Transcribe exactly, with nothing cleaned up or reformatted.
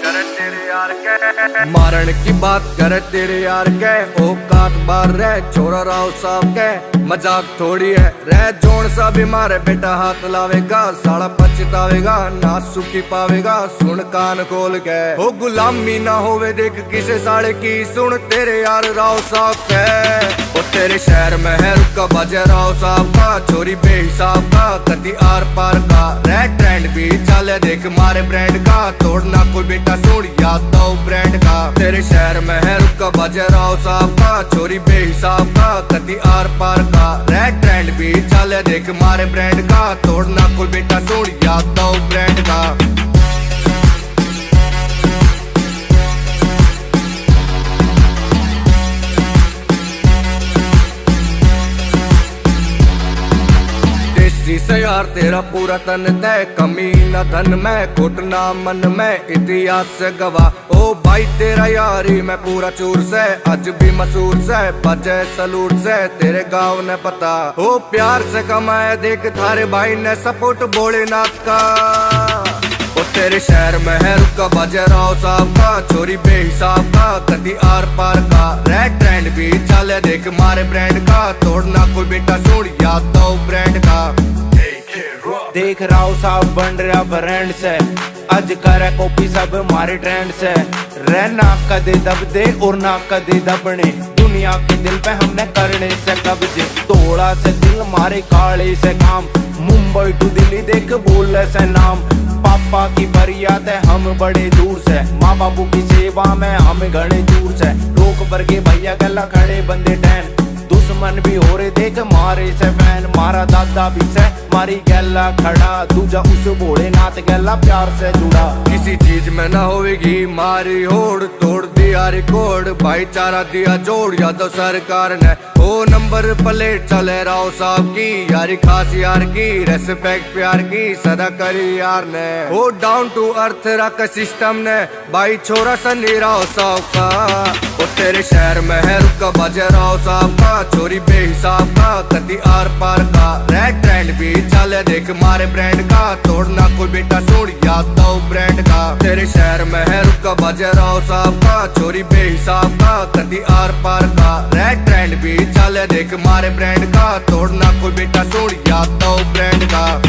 करे तेरे यार के, मारण की बात करे तेरे यार के। ओ काट बार रह छोरा राव साहब के, मजाक थोड़ी है रह जोन सा भी मारे बेटा हाथ लावेगा, साला पछतावेगा ना सुखी पावेगा। सुन कान खोल के ओ गुलामी ना होवे देख किसे साले की, सुन तेरे यार राव साहब के। ओ तेरे शहर में है रुका बजे राव साहब का, छोरी बेहिसाब का कति आर पार का, रह ट्रेंड भी चले देख मारे ब्रांड का, तोड़ना कोई बेटा सुन याद दो ब्रांड का। तेरे शहर में है रुका बजे राव साहब का, छोरी बेहिसाब का कति आर पार का, रह ट्रेंड भी चले देख मारे ब्रांड का, तोड़ना कोई बेटा सुन याद दो ब्रांड का। से यार तेरा पूरा तन तय, कमी न धन में घुटना मन में इतिहास से गवाह। ओ भाई तेरा यारी मैं पूरा चूर से, आज भी मशहूर से बजे सलूट से, तेरे गाँव ने पता। ओ प्यार से कमाए देख थारे भाई ने सपोर्ट भोलेनाथ का। ओ तेरे शहर में है रुका बजे राव साहब का, छोरी बेहिसाब का कति आर पार का, रह ट्रेंड भी चले देख मारे ब्रांड का, तोड़ना कोई बेटा सुन याद दो ब्रांड का। देख राव साहब बन रहा ब्रांड से, आज करे कॉपी सब मारे ट्रेंड से, रहना कदे दब दे और ना कदे दबने, दुनिया के दिल पे हमने करने से कब्जे, तोड़ा से दिल मारे काले से काम, मुंबई टू दिल्ली देख बोले से नाम। पापा की फरियाद है हम बड़े दूर से, माँ बापू की सेवा में हम घने दूर से, रोक बरगे भैया गला खड़े बंदे डैन, दुश्मन भी हो रहे देख मारे से फैन, मारा दादा भी से मारी गैला खड़ा, दूजा उस भोलेनाथ गैला प्यार से जुड़ा। किसी चीज में ना होगी मारी होड़, तोड़ दिया रिकॉर्ड भाईचारा दिया जोड़, या तो सरकार ने ओ नंबर प्लेट चले राव साहब की, यारी खास यार की रेस्पेक्ट प्यार की सदा करी यार ने, ओ डाउन टू अर्थ रख सिस्टम ने भाई छोरा सनी राव साहब का। ओ तेरे शहर में है रुका बजे राव साहब का, छोरी बेहिसाब का कति आर पार का, रह ट्रेंड भी चले देख मारे ब्रांड का, तोड़ना कोई बेटा सुन याद दो ब्रांड का। तेरे शहर में है रुका बजे राव साहब का, छोरी बेहिसाब का कति आर पार का, रह ट्रेंड भी चले देख मारे ब्रांड का, तोड़ना कोई बेटा सुन याद दो ब्रांड का।